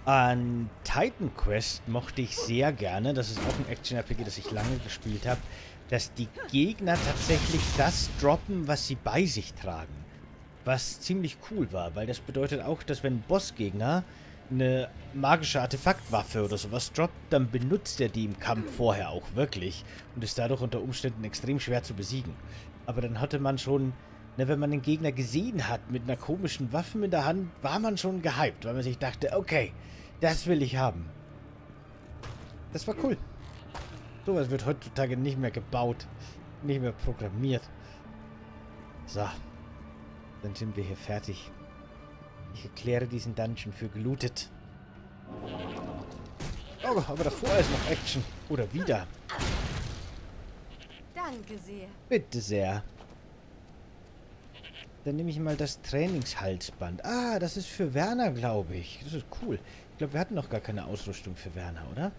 An Titan Quest mochte ich sehr gerne, das ist auch ein Action-RPG, das ich lange gespielt habe, dass die Gegner tatsächlich das droppen, was sie bei sich tragen. Was ziemlich cool war, weil das bedeutet auch, dass wenn ein Bossgegner eine magische Artefaktwaffe oder sowas droppt, dann benutzt er die im Kampf vorher auch wirklich und ist dadurch unter Umständen extrem schwer zu besiegen. Aber dann hatte man schon, ne, wenn man den Gegner gesehen hat mit einer komischen Waffe in der Hand, war man schon gehypt, weil man sich dachte, okay, das will ich haben. Das war cool. Sowas wird heutzutage nicht mehr gebaut, nicht mehr programmiert. So, dann sind wir hier fertig. Ich erkläre diesen Dungeon für gelootet. Oh, aber davor ist noch Action. Oder wieder. Danke sehr. Bitte sehr. Dann nehme ich mal das Trainingshalsband. Ah, das ist für Werner, glaube ich. Das ist cool. Ich glaube, wir hatten noch gar keine Ausrüstung für Werner, oder?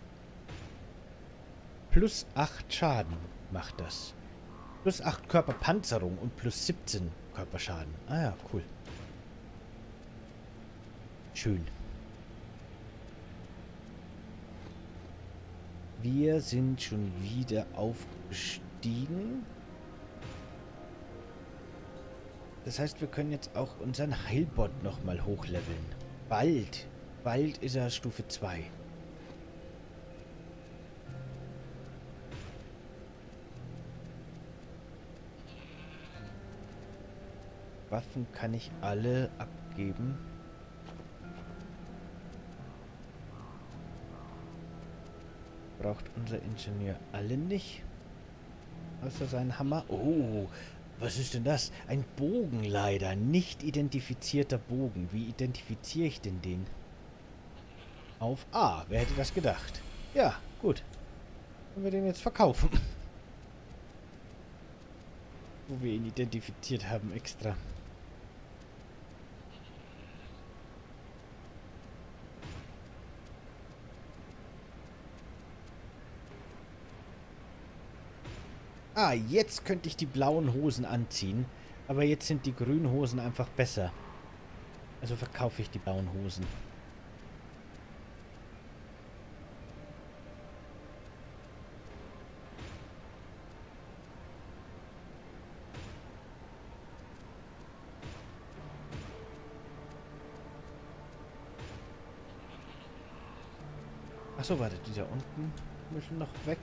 Plus 8 Schaden macht das. Plus 8 Körperpanzerung und plus 17 Körperschaden. Ah ja, cool. Schön. Wir sind schon wieder aufgestiegen. Das heißt, wir können jetzt auch unseren Heilbot nochmal hochleveln. Bald. Bald ist er Stufe 2. Waffen kann ich alle abgeben. Braucht unser Ingenieur alle nicht. Außer seinen Hammer. Oh, was ist denn das? Ein Bogen leider. Nicht identifizierter Bogen. Wie identifiziere ich denn den? Auf A. Wer hätte das gedacht? Ja, gut. Können wir den jetzt verkaufen. Wo wir ihn identifiziert haben extra. Ah, jetzt könnte ich die blauen Hosen anziehen. Aber jetzt sind die grünen Hosen einfach besser. Also verkaufe ich die blauen Hosen. Achso, warte, die da unten müssen noch weg.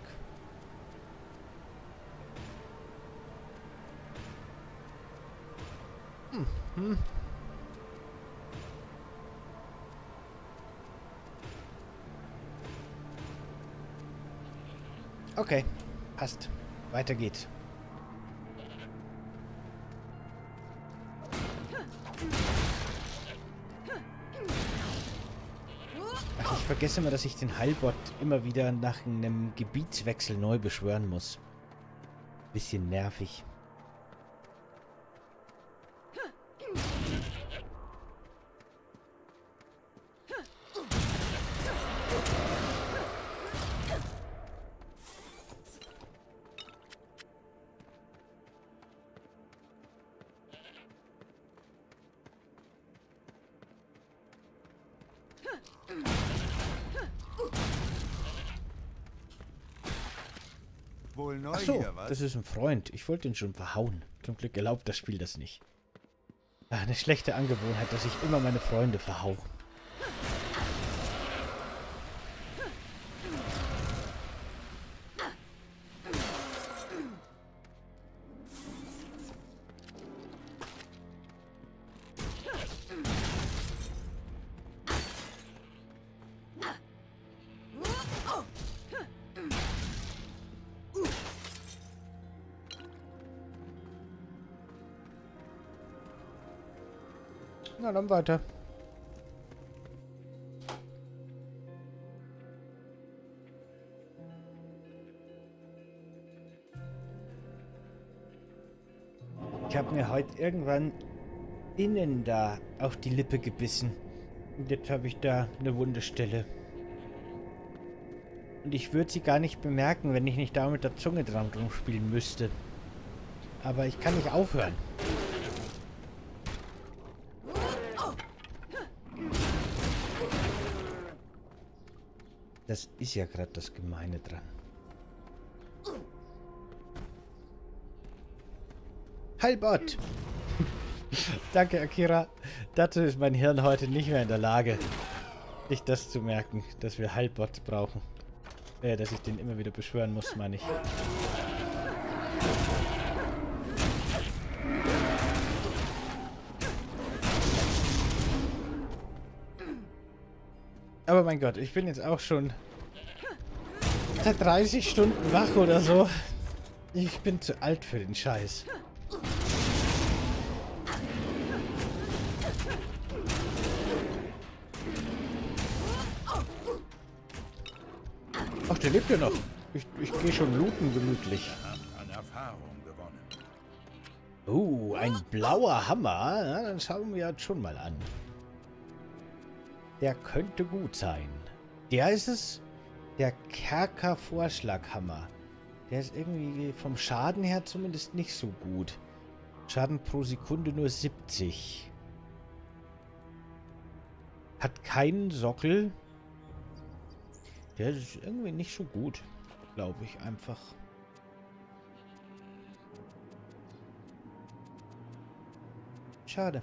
Hm. Okay, passt. Weiter geht's. Ach, ich vergesse immer, dass ich den Heilbot immer wieder nach einem Gebietswechsel neu beschwören muss. Bisschen nervig. Wohl neu Ach so, hier, was? das ist ein Freund. Ich wollte ihn schon verhauen. Zum Glück erlaubt das Spiel das nicht. Ach, eine schlechte Angewohnheit, dass ich immer meine Freunde verhau. Na, dann weiter. Ich habe mir heute irgendwann innen da auf die Lippe gebissen. Und jetzt habe ich da eine Wundestelle. Und ich würde sie gar nicht bemerken, wenn ich nicht da mit der Zunge dran rumspielen müsste. Aber ich kann nicht aufhören. Das ist ja gerade das Gemeine dran. Heilbot! Danke, Akira. Dazu ist mein Hirn heute nicht mehr in der Lage, sich das zu merken, dass wir Heilbot brauchen. Dass ich den immer wieder beschwören muss, meine ich. Aber mein Gott, ich bin jetzt auch schon seit 30 Stunden wach oder so. Ich bin zu alt für den Scheiß. Ach, der lebt ja noch. Ich gehe schon looten gemütlich. An Erfahrung gewonnen. Ein blauer Hammer. Ja, dann schauen wir uns schon mal an. Der könnte gut sein. Der ist es. Der Kerker-Vorschlaghammer. Der ist irgendwie vom Schaden her zumindest nicht so gut. Schaden pro Sekunde nur 70. Hat keinen Sockel. Der ist irgendwie nicht so gut. Glaube ich einfach. Schade.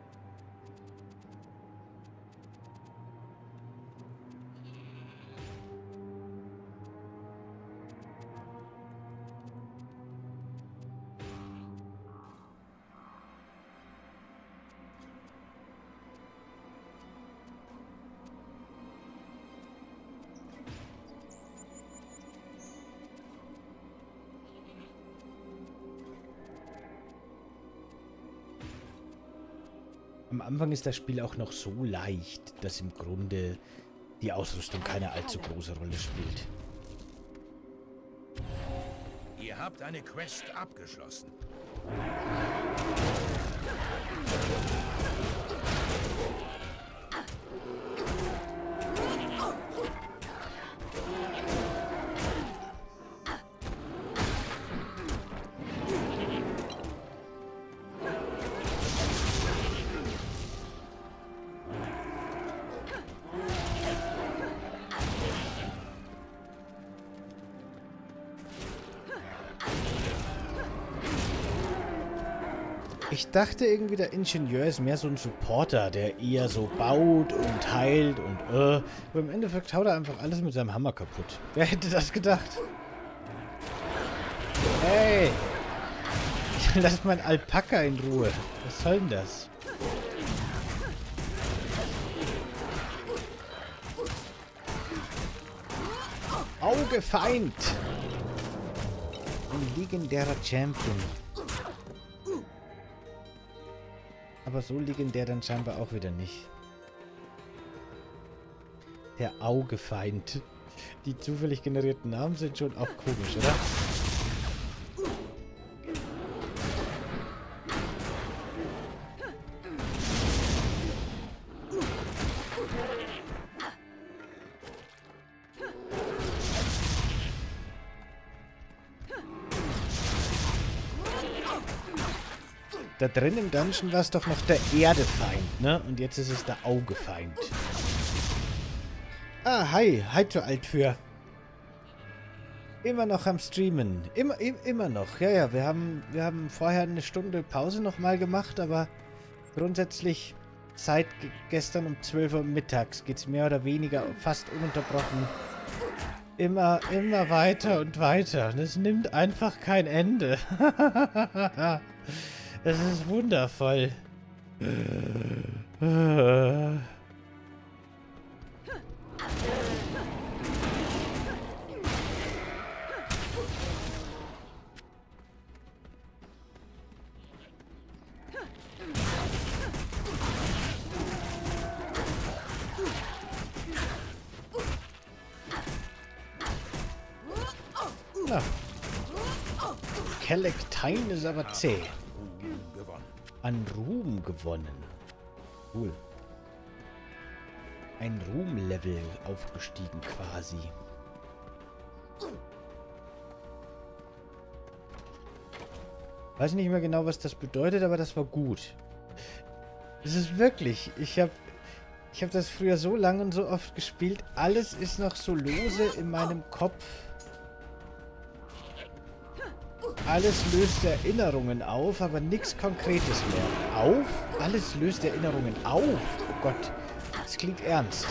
Am Anfang ist das Spiel auch noch so leicht, dass im Grunde die Ausrüstung keine allzu große Rolle spielt. Ihr habt eine Quest abgeschlossen. Ich dachte irgendwie, der Ingenieur ist mehr so ein Supporter, der eher so baut und heilt und Aber im Endeffekt haut er einfach alles mit seinem Hammer kaputt. Wer hätte das gedacht? Hey! Lass mein Alpaka in Ruhe. Was soll denn das? Augefeind! Ein legendärer Champion. Aber so legendär dann scheinbar auch wieder nicht. Der Augefeind. Die zufällig generierten Namen sind schon auch komisch, oder? Da drin im Dungeon war es doch noch der Erdefeind, ne? Und jetzt ist es der Augefeind. Ah, hi. Hi zu alt für. Immer noch am Streamen. Immer noch. Ja, wir haben vorher eine Stunde Pause nochmal gemacht, aber grundsätzlich seit gestern um 12 Uhr mittags geht es mehr oder weniger fast ununterbrochen. Immer weiter und weiter. Und es nimmt einfach kein Ende. Das ist wundervoll. Na. Kelektein ist aber zäh. An Ruhm gewonnen. Cool. Ein Ruhmlevel aufgestiegen quasi. Weiß nicht mehr genau, was das bedeutet, aber das war gut. Es ist wirklich, ich Ich habe das früher so lange und so oft gespielt. Alles ist noch so lose in meinem Kopf. Alles löst Erinnerungen auf, aber nichts Konkretes mehr. Auf? Alles löst Erinnerungen auf? Oh Gott, das klingt ernst.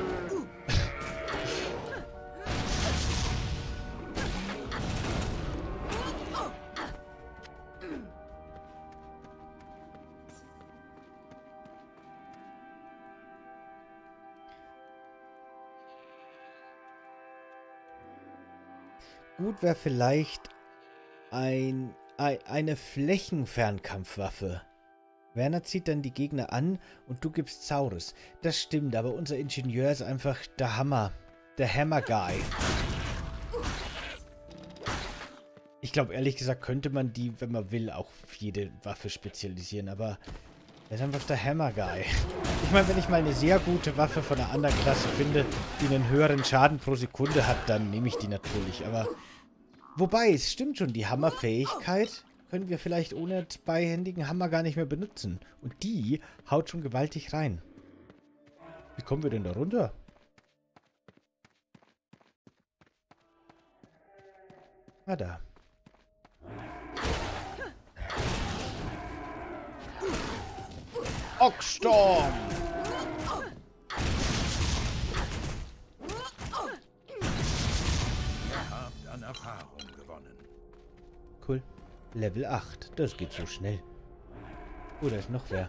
Gut wäre vielleicht eine Flächenfernkampfwaffe. Werner zieht dann die Gegner an und du gibst Saurus. Das stimmt, aber unser Ingenieur ist einfach der Hammer. Der Hammer-Guy. Ich glaube, ehrlich gesagt, könnte man die, wenn man will, auch auf jede Waffe spezialisieren, aber er ist einfach der Hammer-Guy. Ich meine, wenn ich mal eine sehr gute Waffe von einer anderen Klasse finde, die einen höheren Schaden pro Sekunde hat, dann nehme ich die natürlich, aber... Wobei, es stimmt schon, die Hammerfähigkeit können wir vielleicht ohne zweihändigen Hammer gar nicht mehr benutzen. Und die haut schon gewaltig rein. Wie kommen wir denn da runter? Ah, da. Oxstorm! An Erfahrung gewonnen. Cool. Level 8. Das geht so schnell. Oh, da ist noch wer.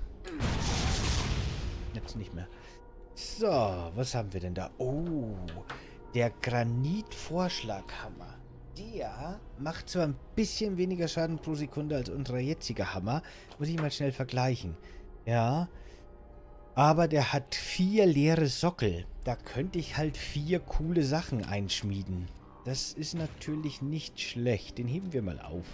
Jetzt nicht mehr. So, was haben wir denn da? Oh, der Granit-Vorschlaghammer. Der macht zwar ein bisschen weniger Schaden pro Sekunde als unser jetziger Hammer. Muss ich mal schnell vergleichen. Ja. Aber der hat 4 leere Sockel. Da könnte ich halt 4 coole Sachen einschmieden. Das ist natürlich nicht schlecht. Den heben wir mal auf.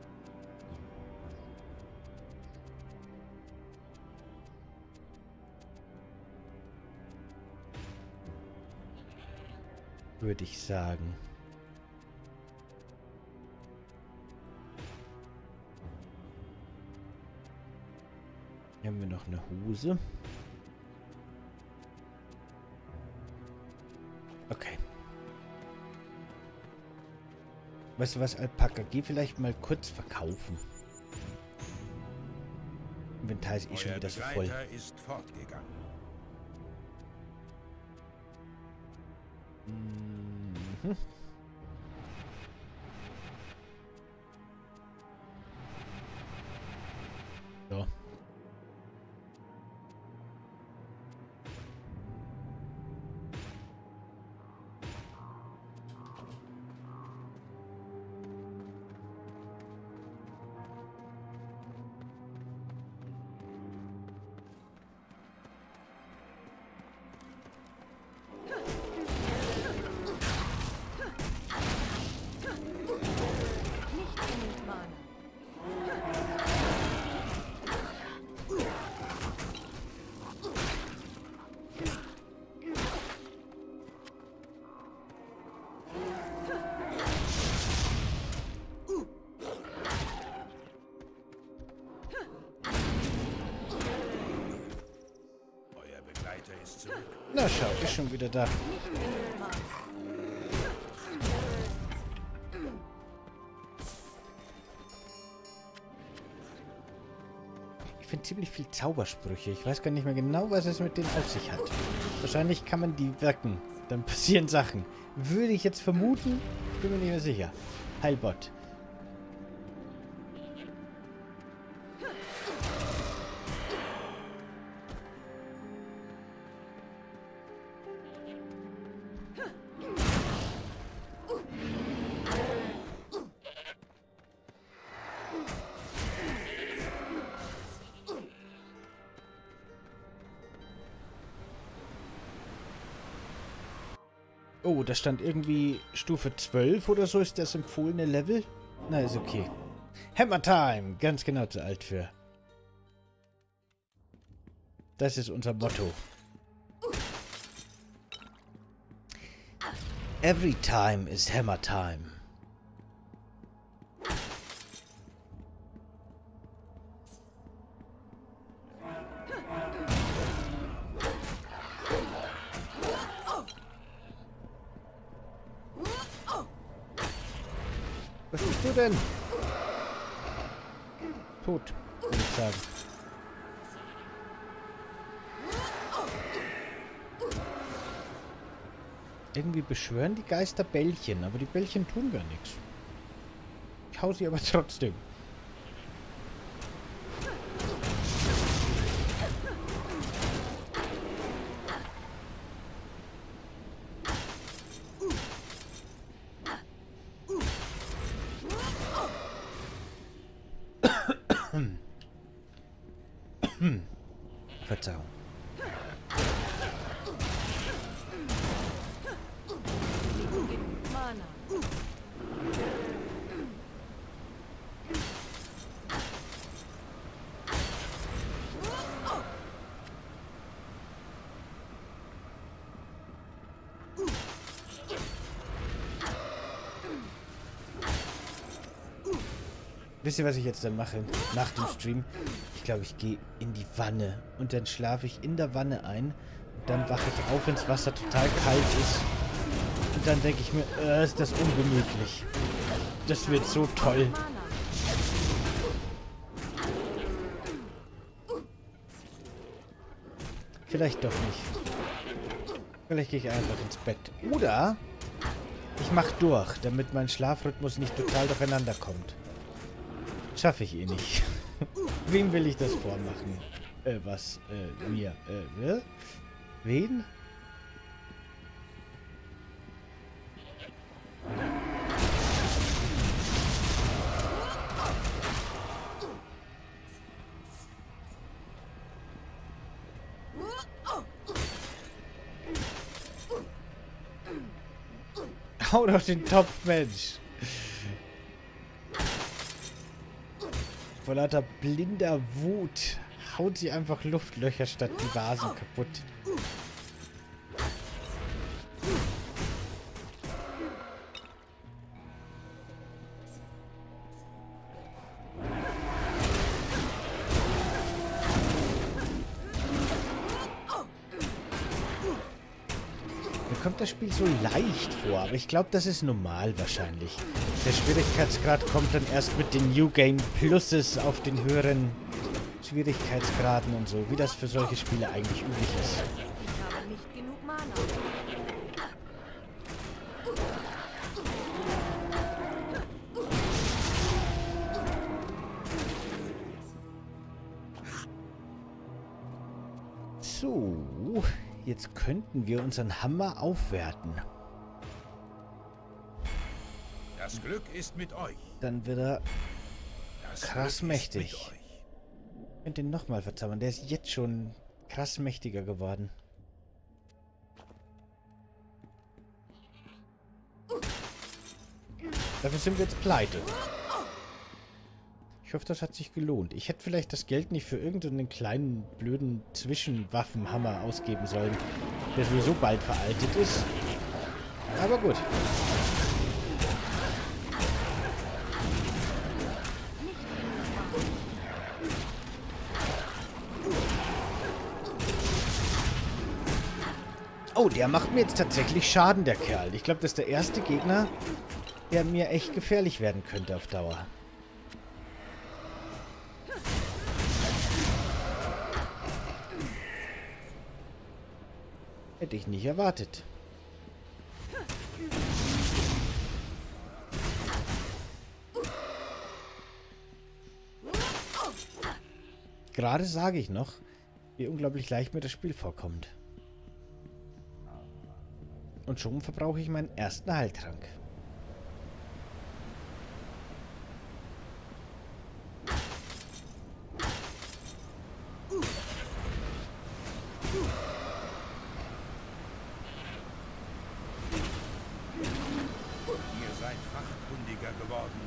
Würde ich sagen. Hier haben wir noch eine Hose. Okay. Weißt du was, Alpaka? Geh vielleicht mal kurz verkaufen. Inventar ist eh schon wieder so voll. Begleiter ist fortgegangen. Mhm. So. Na schau, ist schon wieder da. Ich finde ziemlich viel Zaubersprüche. Ich weiß gar nicht mehr genau, was es mit denen auf sich hat. Wahrscheinlich kann man die wirken. Dann passieren Sachen. Würde ich jetzt vermuten, ich bin mir nicht mehr sicher. Heilbot. Oh, da stand irgendwie Stufe 12 oder so ist das empfohlene Level. Na, ist okay. Hammer Time! Ganz genau zu alt für. Das ist unser Motto. Every time is Hammer Time. du denn? Tot, würde ich sagen. Irgendwie beschwören die Geister Bällchen, aber die Bällchen tun gar nichts. Ich hau sie aber trotzdem. Verzeihung. Mana. Wisst ihr, was ich jetzt dann mache? Nach dem Stream? Ich glaube, ich gehe in die Wanne. Und dann schlafe ich in der Wanne ein. Und dann wache ich auf, wenn das Wasser total kalt ist. Und dann denke ich mir, ist das ungemütlich. Das wird so toll. Vielleicht doch nicht. Vielleicht gehe ich einfach ins Bett. Oder ich mache durch, damit mein Schlafrhythmus nicht total durcheinander kommt. Schaffe ich eh nicht. Wem will ich das vormachen? Mir. Wen? Hau doch den Topf, Mensch. Vor lauter blinder Wut haut sie einfach Luftlöcher statt die Vasen kaputt. Mir kommt das Spiel so leicht vor, aber ich glaube, das ist normal wahrscheinlich. Der Schwierigkeitsgrad kommt dann erst mit den New Game Pluses auf den höheren Schwierigkeitsgraden und so, wie das für solche Spiele eigentlich üblich ist. Ich habe nicht genug Mana. So, jetzt könnten wir unseren Hammer aufwerten. Das Glück ist mit euch. Dann wird er Das krass Glück ist mächtig. mit euch. Ich könnte ihn nochmal verzaubern. Der ist jetzt schon krass mächtiger geworden. Dafür sind wir jetzt pleite. Ich hoffe, das hat sich gelohnt. Ich hätte vielleicht das Geld nicht für irgendeinen kleinen, blöden Zwischenwaffenhammer ausgeben sollen, der sowieso bald veraltet ist. Aber gut. Oh, der macht mir jetzt tatsächlich Schaden, der Kerl. Ich glaube, das ist der erste Gegner, der mir echt gefährlich werden könnte auf Dauer. Hätte ich nicht erwartet. Gerade sage ich noch, wie unglaublich leicht mir das Spiel vorkommt. Und schon verbrauche ich meinen ersten Heiltrank. Ihr seid fachkundiger geworden.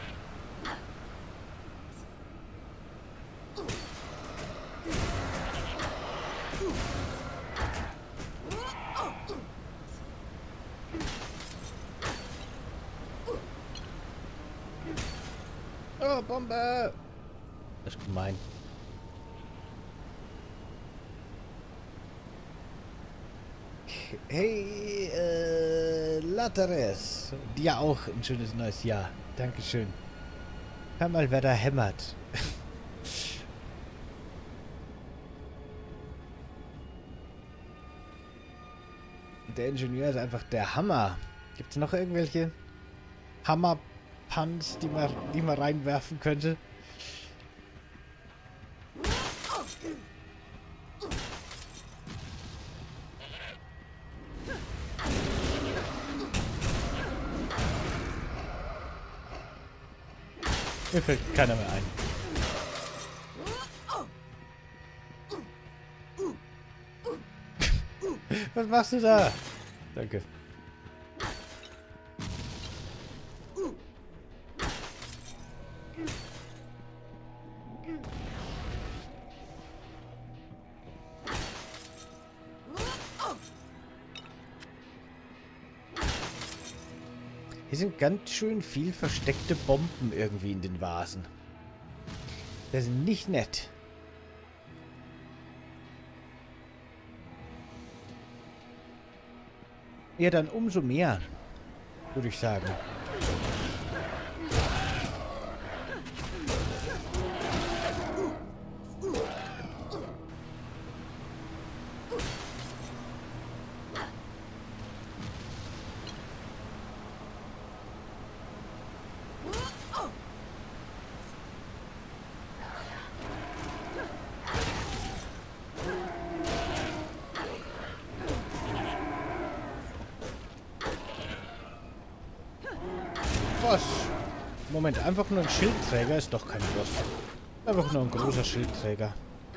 Oh, Bombe! Das ist gemein. Hey, Lateres. Dir auch ein schönes neues Jahr. Dankeschön. Hör mal, wer da hämmert. Der Ingenieur ist einfach der Hammer. Gibt es noch irgendwelche Hammer-Puns, die man reinwerfen könnte? Mir fällt keiner mehr ein. Was machst du da? Danke. Hier sind ganz schön viel versteckte Bomben irgendwie in den Vasen. Das ist nicht nett. Ja, dann umso mehr, würde ich sagen. Boss. Moment, einfach nur ein Schildträger ist doch kein Boss. Einfach nur ein großer Schildträger.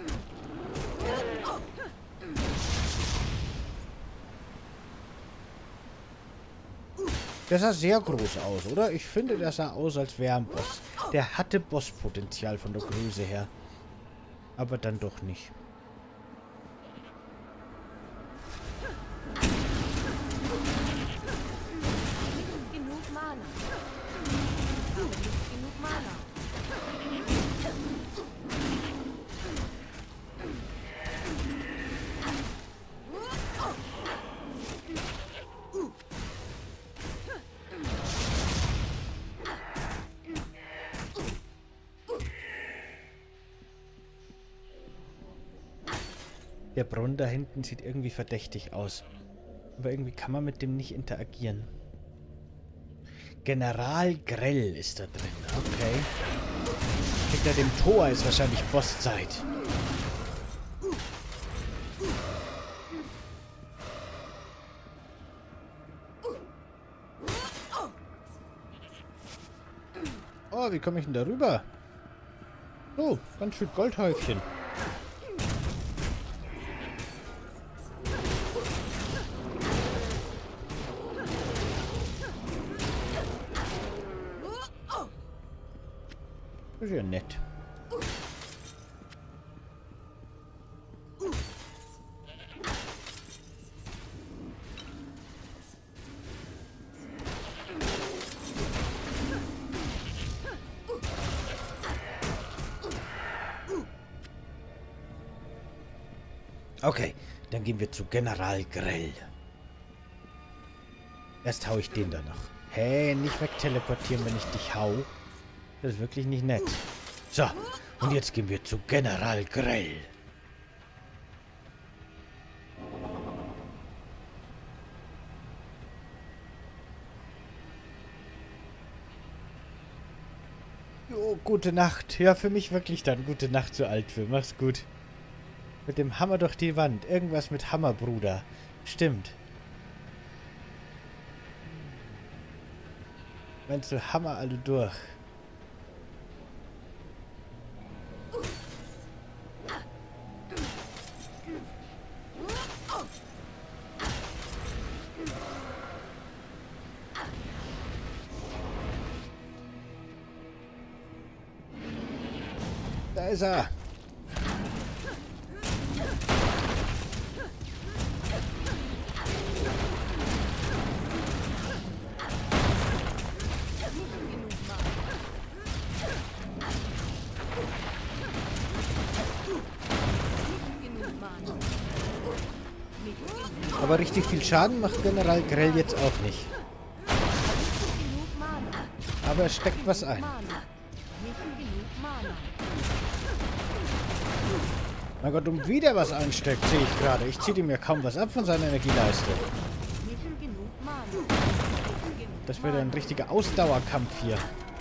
Der sah sehr groß aus, oder? Ich finde, der sah aus, als wäre ein Boss. Der hatte Bosspotenzial von der Größe her. Aber dann doch nicht. Genug Mana. Aber nicht genug Mana. Der Brunnen da hinten sieht irgendwie verdächtig aus. Aber irgendwie kann man mit dem nicht interagieren. General Grell ist da drin. Okay. Hinter dem Tor ist wahrscheinlich Bosszeit. Oh, wie komme ich denn da rüber? Oh, ganz schön Goldhäufchen. Das ist ja nett. Okay, dann gehen wir zu General Grell. Erst hau ich den da noch. Hey, nicht wegteleportieren, wenn ich dich hau. Das ist wirklich nicht nett. So, und jetzt gehen wir zu General Grell. Jo, gute Nacht. Ja, für mich wirklich dann gute Nacht so alt für. Mach's gut. Mit dem Hammer durch die Wand. Irgendwas mit Hammer, Bruder. Stimmt. Meinst du Hammer alle durch? Da ist er. Aber richtig viel Schaden macht General Grell jetzt auch nicht. aber es steckt was ein. Mana. Nicht genug Mana. Mein Gott, und wieder was einsteckt, sehe ich gerade. Ich ziehe ihm ja kaum was ab von seiner Energieleiste. Nicht genug Mana. Nicht genug Das wird ein richtiger Ausdauerkampf hier.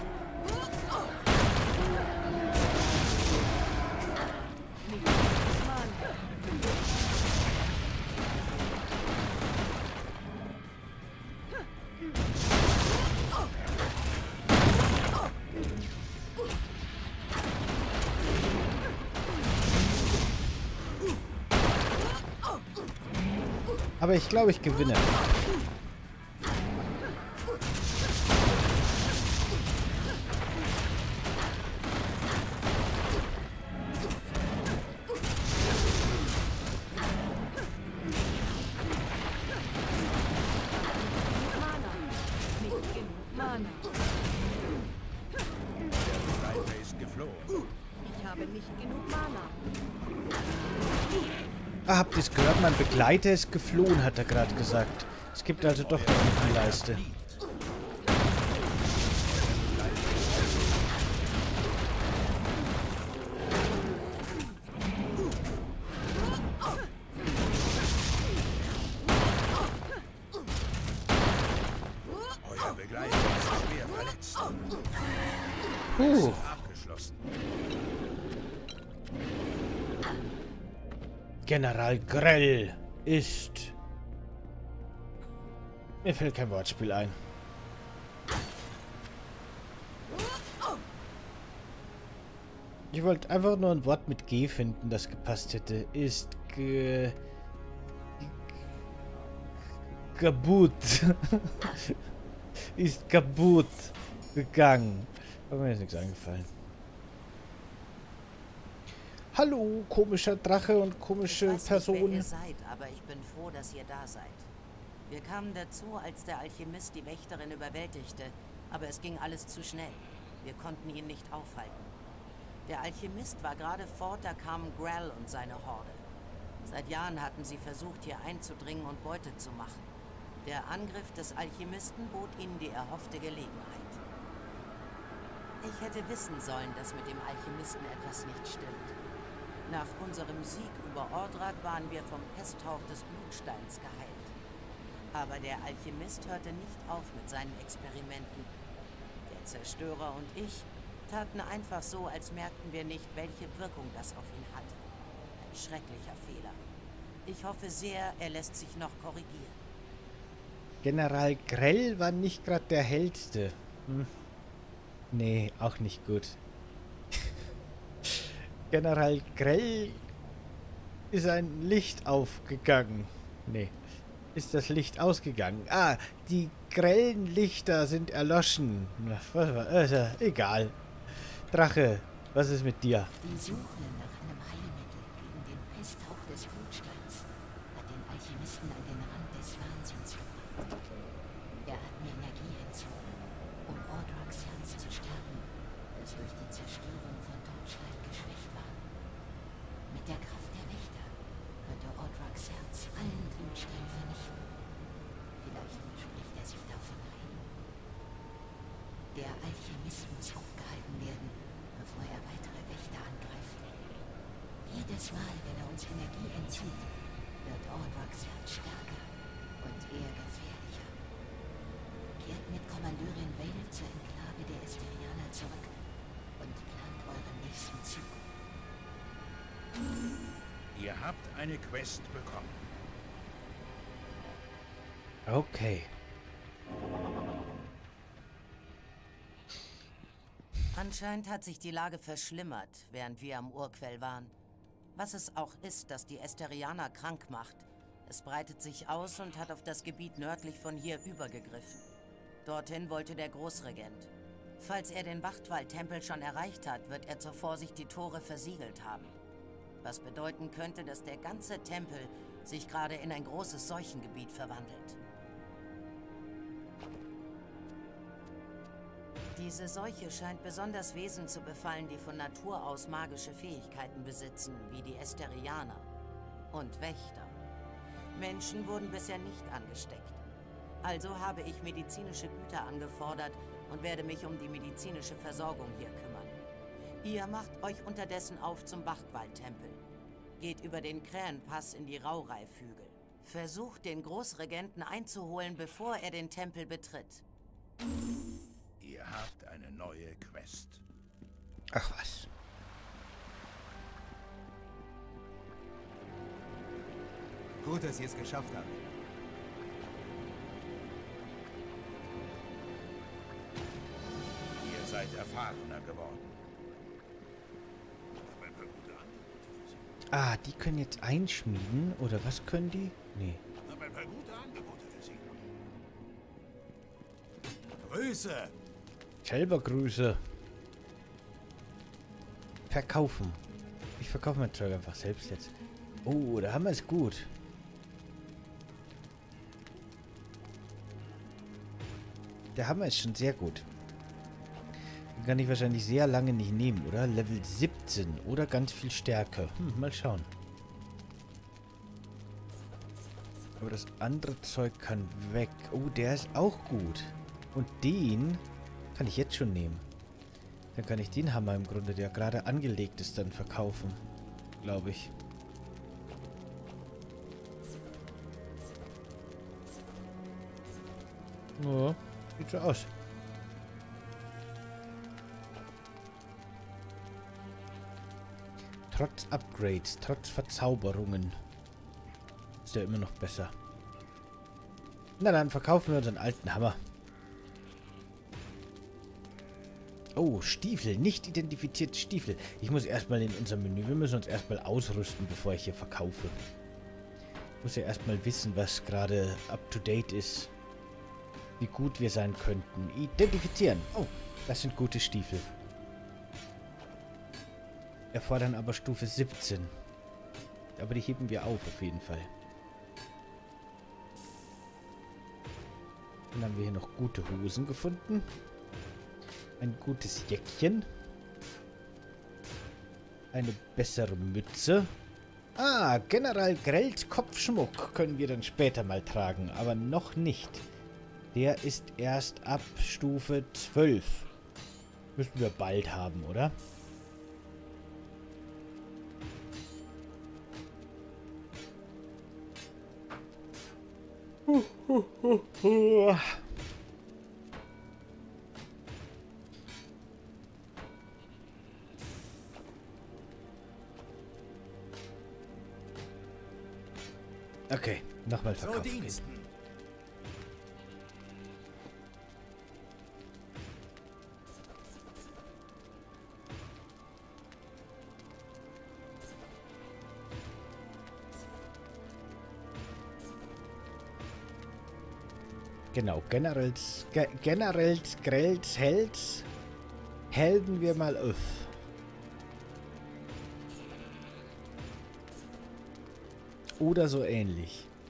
Aber ich glaube, ich gewinne. Mana. Nicht genug Mana. Der Begleiter ist geflohen. Ich habe nicht genug Mana. Ah, habt ihr es gehört? Mein Begleiter ist geflohen, hat er gerade gesagt. Es gibt also doch noch eine Leiste. Euer Begleiter ist schwer verletzt. Puh. Abgeschlossen. General Grell ist... Mir fällt kein Wortspiel ein. Ich wollte einfach nur ein Wort mit G finden, das gepasst hätte. Ist kaputt. Ist kaputt gegangen. Aber mir ist nichts eingefallen. Hallo, komischer Drache und komische Ich weiß Person. nicht, wer ihr seid, aber ich bin froh, dass ihr da seid. Wir kamen dazu, als der Alchemist die Wächterin überwältigte, aber es ging alles zu schnell. Wir konnten ihn nicht aufhalten. Der Alchemist war gerade fort, da kamen Grell und seine Horde. Seit Jahren hatten sie versucht, hier einzudringen und Beute zu machen. Der Angriff des Alchemisten bot ihnen die erhoffte Gelegenheit. Ich hätte wissen sollen, dass mit dem Alchemisten etwas nicht stimmt. Nach unserem Sieg über Ordrak waren wir vom Pesthauch des Blutsteins geheilt. Aber der Alchemist hörte nicht auf mit seinen Experimenten. Der Zerstörer und ich taten einfach so, als merkten wir nicht, welche Wirkung das auf ihn hat. Ein schrecklicher Fehler. Ich hoffe sehr, er lässt sich noch korrigieren. General Grell war nicht gerade der hellste. Nee, auch nicht gut. General Grell ist ein Licht aufgegangen. Nee, ist das Licht ausgegangen. Ah, die grellen Lichter sind erloschen. Egal. Drache, was ist mit dir? Die Suche nach einem Heilmittel gegen den Pesthauch des Blutsteins hat den Alchemisten an den Rand des Wahnsinns gebracht. Er hat mir Energie entzogen, um Ordraks Herz zu stärken, das durch die Zerstörung von Torchlight geschwächt war. Mit der Kraft der Wächter könnte Ordraks Herz allen Blutstein vernichten. Vielleicht verspricht er sich davon ein. Der Alchemist muss aufgehalten werden, bevor er weitere Wächter angreift. Jedes Mal, wenn er uns Energie entzieht, wird Ordraks Herz stärker und eher gefährlicher. Kehrt mit Kommandeurin Vale zur Enklave der Esterianer zurück und plant euren nächsten Zug. Ihr habt eine Quest bekommen. Okay. Anscheinend hat sich die Lage verschlimmert, während wir am Urquell waren. Was es auch ist, das die Esterianer krank macht. Es breitet sich aus und hat auf das Gebiet nördlich von hier übergegriffen. Dorthin wollte der Großregent. Falls er den Wachtwald-Tempel schon erreicht hat, wird er zur Vorsicht die Tore versiegelt haben. Was bedeuten könnte, dass der ganze Tempel sich gerade in ein großes Seuchengebiet verwandelt. Diese Seuche scheint besonders Wesen zu befallen, die von Natur aus magische Fähigkeiten besitzen, wie die Esterianer und Wächter. Menschen wurden bisher nicht angesteckt. Also habe ich medizinische Güter angefordert, und werde mich um die medizinische Versorgung hier kümmern. Ihr macht euch unterdessen auf zum Wachtwald-Tempel. Geht über den Krähenpass in die Raureifhügel. Versucht, den Großregenten einzuholen, bevor er den Tempel betritt. Ihr habt eine neue Quest. Ach was. Gut, dass ihr es geschafft habt. Ihr seid erfahrener geworden. Ah, die können jetzt einschmieden? Oder was können die? Nee. Grüße! Selber Grüße. Verkaufen. Ich verkaufe mein Zeug einfach selbst jetzt. Oh, da haben wir es gut. Da haben wir es schon sehr gut. Den kann ich wahrscheinlich sehr lange nicht nehmen, oder? Level 17 oder ganz viel Stärke. Mal schauen. Aber das andere Zeug kann weg. Oh, der ist auch gut. Und den kann ich jetzt schon nehmen. Dann kann ich den Hammer im Grunde, der gerade angelegt ist, dann verkaufen. Glaube ich. Ja, sieht so aus. Trotz Upgrades, trotz Verzauberungen. Ist ja immer noch besser. Na dann verkaufen wir unseren alten Hammer. Oh, Stiefel. Nicht identifizierte Stiefel. Ich muss erstmal in unser Menü. Wir müssen uns erstmal ausrüsten, bevor ich hier verkaufe. Ich muss ja erstmal wissen, was gerade up to date ist. Wie gut wir sein könnten. Identifizieren. Oh, das sind gute Stiefel. Erfordern aber Stufe 17. Aber die heben wir auf jeden Fall. Dann haben wir hier noch gute Hosen gefunden. Ein gutes Jäckchen. Eine bessere Mütze. Ah, General Grells Kopfschmuck können wir dann später mal tragen, aber noch nicht. Der ist erst ab Stufe 12. Müssen wir bald haben, oder? Okay, nochmal Zu verkaufen. Diensten! Genau, Grells Helds helden wir mal auf. Oder so ähnlich.